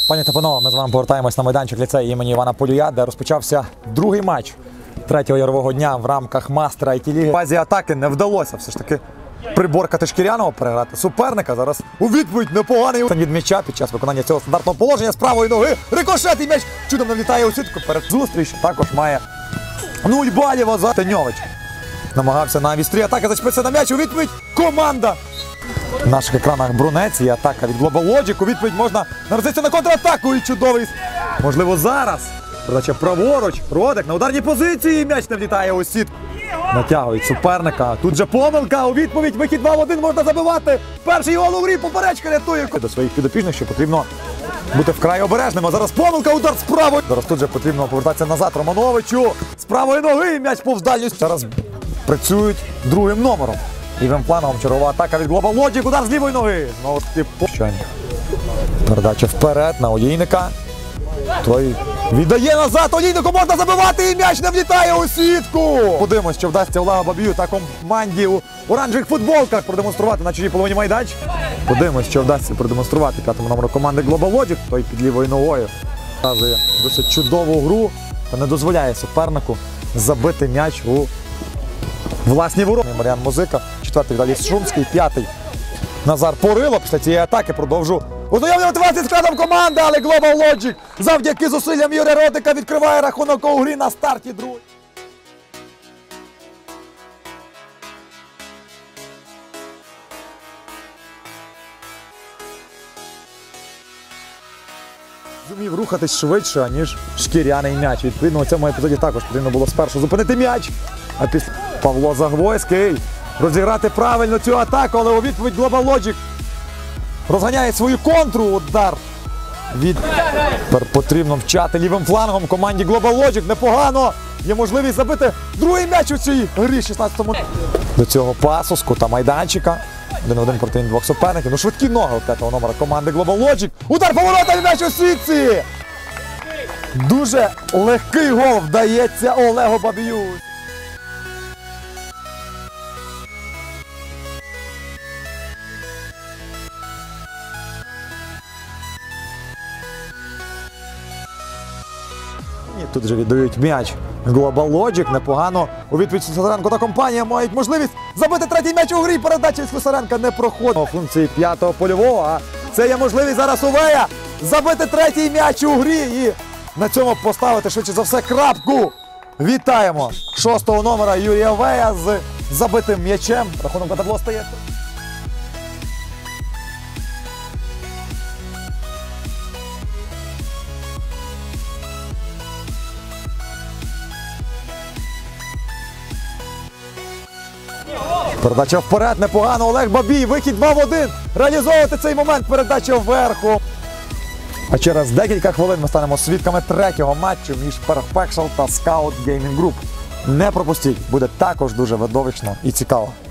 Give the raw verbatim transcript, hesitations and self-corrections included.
Пані та панове, ми з вами повертаємось на майданчик ліцею імені Івана Полюя, де розпочався другий матч третього ярового дня в рамках мастера ай ті-ліги. В фазі атаки не вдалося все ж таки приборкати Шкіряного, переграти суперника. Зараз у відповідь непоганий від м'яча під час виконання цього стандартного положення з правої ноги. Рикошет і м'яч чудом налітає у сітку перед зустріч. Також має нуль балів Азатеньович. Намагався на вістрі атаки зачепитися на м'яч. У відповідь команда. В наших екранах Брунець і атака від Global Logic. У відповідь можна наразитися на контратаку і чудовий. Можливо, зараз. Передача праворуч. Родик на ударній позиції. М'яч не влітає у сітку. Натягують суперника. Тут же помилка. У відповідь вихід два в один можна забивати. Перший гол у грі. Поперечка рятує. До своїх підопічних, що потрібно бути вкрай обережним. А зараз помилка. Удар з правої. Зараз тут же потрібно повертатися назад Романовичу. З правої ноги. М'яч повз дальню. Зараз працюють другим номером. Лівим флангом чергова атака від Global Logic. Удар з лівої ноги. Знову ж таки пощання. Передача вперед на Олійника. Той віддає назад. Олійнику можна забивати і м'яч не влітає у сітку. Подивимось, що вдасться Олегу Бабію та команді у оранжевих футболках продемонструвати на чужій половині майданчика. Подивимось, що вдасться продемонструвати п'ятому номеру команди Global Logic. Той під лівою ногою показує досить чудову гру та не дозволяє супернику забити м'яч у власні ворота. Мар'ян Музика, четвертий Віталій Шумський, п'ятий Назар Порило. Після цієї атаки продовжу ознайомлювати вас із складом команди, але Global Logic завдяки зусиллям Юрія Родика відкриває рахунок у грі на старті другої. Зумів рухатись швидше, ніж шкіряний м'яч. Відповідно, у цьому епізоді також потрібно було спершу зупинити м'яч, а після Павло Загвойський розіграти правильно цю атаку, але у відповідь Global Logic розганяє свою контру. Удар від... Тепер потрібно вчати лівим флангом команді Global Logic. Непогано. Є можливість забити другий м'яч у цій грі шістнадцятому. До цього пасу з кута майданчика. Один в один проти двох суперників. Ну швидкі ноги у п'ятого номера команди Global Logic. Удар поворота і м'яч у сітці. Дуже легкий гол вдається Олегу Бабію. Тут вже віддають м'яч Global Logic. Непогано. У відповідь Слюсаренко та компанія мають можливість забити третій м'яч у грі. Передача від Слюсаренка не проходить. Функції п'ятого польового. А це є можливість зараз у Вея забити третій м'яч у грі. І на цьому поставити швидше за все крапку. Вітаємо шостого номера Юрія Вея з забитим м'ячем. Рахунок на табло стає. Передача вперед, непогано, Олег Бабій, вихід два в один, реалізовувати цей момент, передача вверху. А через декілька хвилин ми станемо свідками третього матчу між Perfection та Scout Gaming Group. Не пропустіть, буде також дуже видовищно і цікаво.